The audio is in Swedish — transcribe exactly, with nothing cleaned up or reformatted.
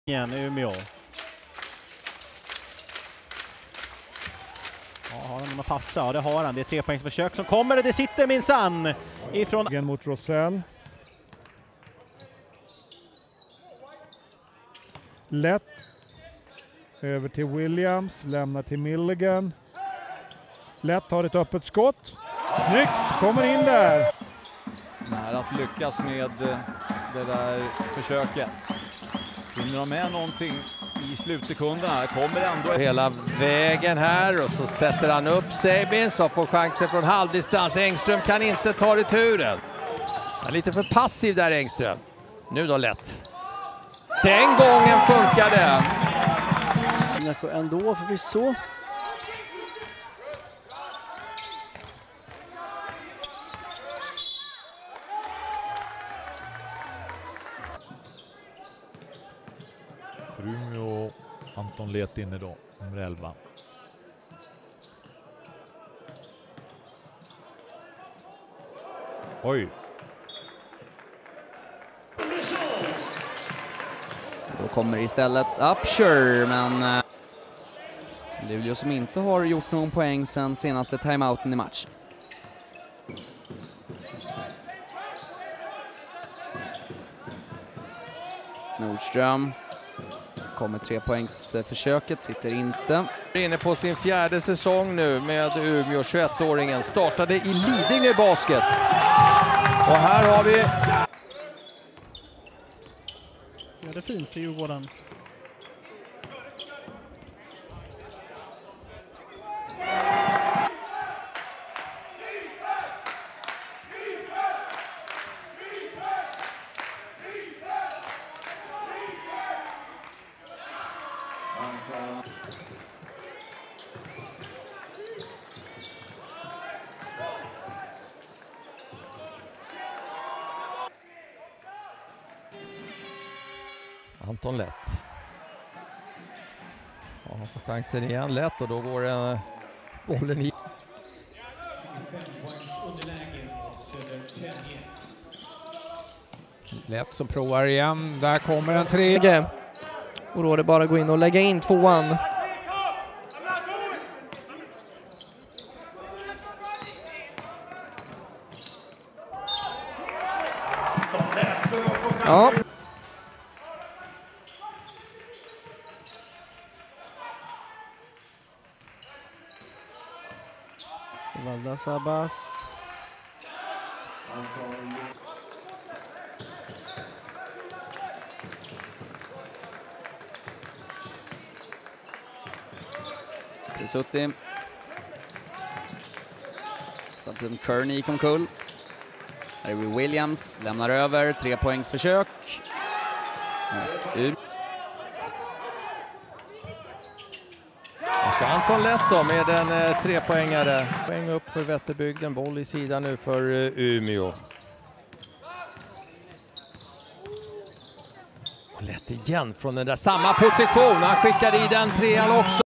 Igen, Umeå. Ja, har han någon att passa? Ja, det har han. Det är trepoängsförsök som kommer och det sitter minsann ifrån... mot Rosell. Lätt. Över till Williams. Lämnar till Milligan. Lätt har ett öppet skott. Snyggt! Kommer in där. Nära att lyckas med det där försöket. Hinner de med någonting i slutsekunderna? Kommer ändå hela vägen här och så sätter han upp Sabin som får chansen från halvdistans. Engström kan inte ta returen. Han är lite för passiv där, Engström. Nu då Lätt. Den gången funkar det. Ändå förvisso. För Umeå, Anton Lätt inne då, nummer elva. Oj! Då kommer istället Upshur, men Luleå som inte har gjort någon poäng sedan senaste timeouten i match. Nordström. Kommer trepoängsförsöket, sitter inte. Inne på sin fjärde säsong nu med Umeå, tjugoettåringen. Startade i Lidingö basket. Och här har vi... Ja, det är fint för Djurgården. Anton Lätt. Ja, han får chansen igen Lätt och då går uh, bollen i. Lätt som provar igen. Där kommer en tredje. Och då är det bara att gå in och lägga in tvåan. Ja. Valdas Abbas. Presutti. Samtidigt som Kearney gick omkull. Här är vi Williams, lämnar över, trepoängsförsök. Ut. Och så Anton Lätt då med en eh, trepoängare. Poäng upp för Vätterbygden, boll i sidan nu för eh, Umeå. Lätt igen från den där samma position. Han skickar i den trean också.